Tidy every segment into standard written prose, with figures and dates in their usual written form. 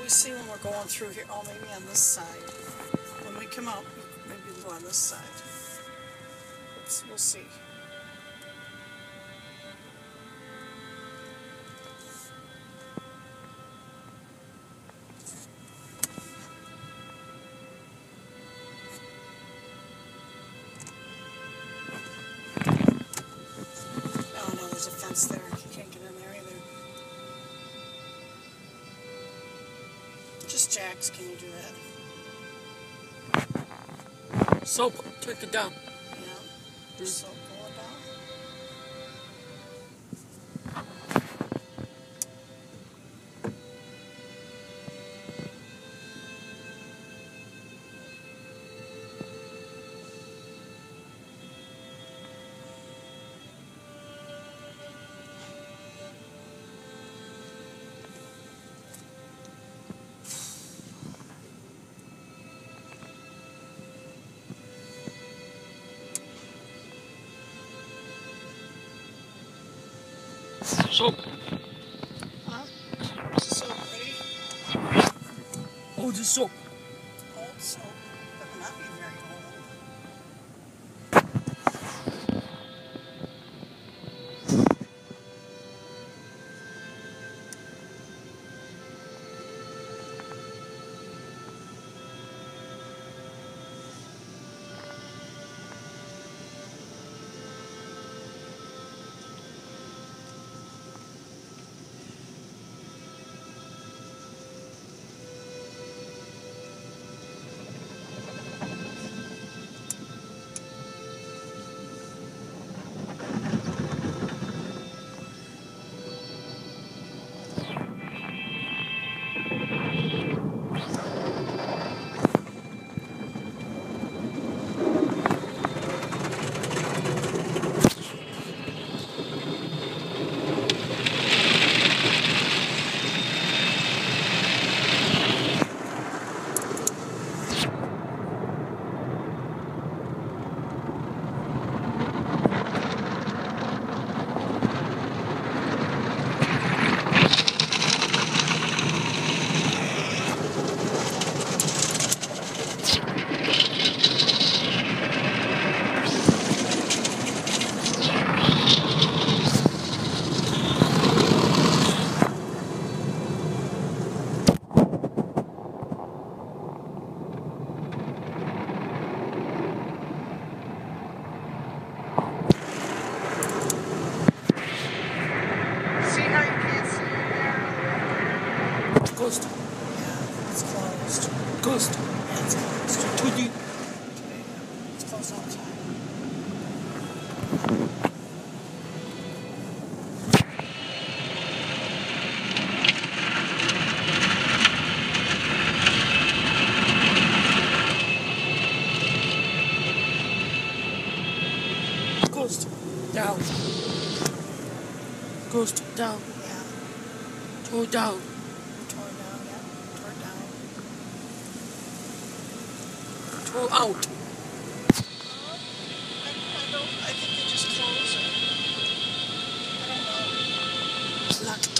see when we're going through here. Oh, maybe on this side. When we come out, maybe we'll go on this side. We'll see. Oh no, there's a fence there. You can't get in there either. Just jacks, can you do that? Soap, take it down. Yeah. Soap going down. Soap. Huh? Is the soap ready? Oh, the soap. Old soap. That will not be very old. Closed. Yeah, it's closed. Closed. Yeah, it's closed. Too deep. It's closed all the time. Closed. Down. Closed. Down. Yeah. Toe down. Tore down, yeah. Tore down. Toe out. I think they just closed it. I don't know. Locked.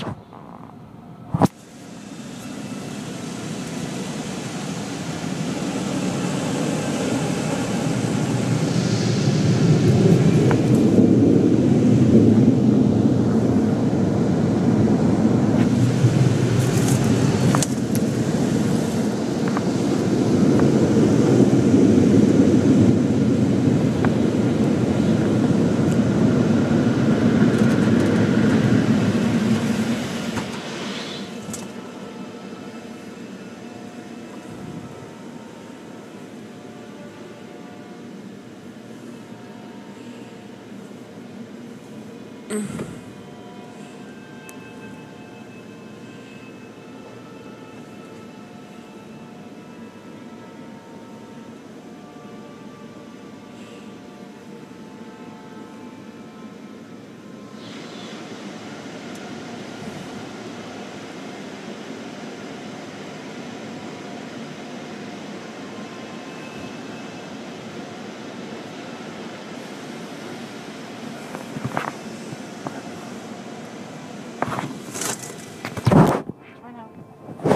Turn out.